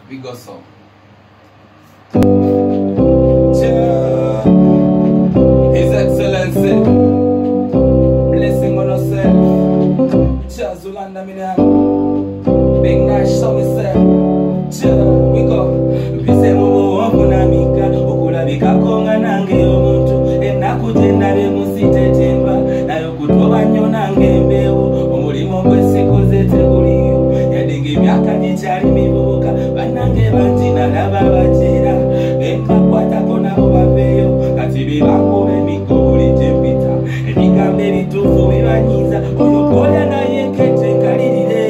We go so. His Excellency, blessing on yourself. Zulanda Mina, Big Nash, so we say. We go. Bisemo wafunamika, okulabika konga nange omuntu, enakutenda bemusite temba, nayo kutoba nnyo nange embeewo, omulimo gw'esikoze teguliyo, yadinga emyaka gikyali mivubuka, bannange bangi nalaba bagira, benkakwatako nabo baveeyo, kati bibankuba emiggo buli gye mpita, ebigambo ebituufu bibanyiiza, oyo gw'olya naye nkete nkalirire,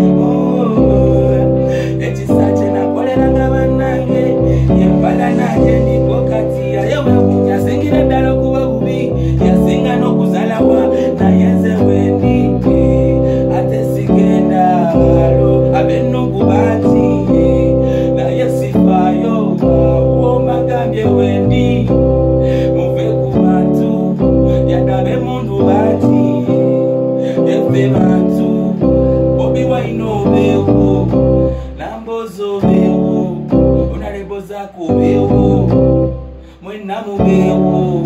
ekisa kye nakoleranga bannange, yempala nange ndiko kati, aye weewuunya asingira ddala okuba bubi, yasinga n'okuzalawa, naye nze wendi, ate sigenda alo, ab'ennugu bangi, naye sifaayo, w'omagambye wendi, muve ku bantu, yadde ab'emmundu bangi, effe bantu, Bobi Wine obeewo, Lambozo obeewo, Honorable Zack obeewo, mwenna mubeewo.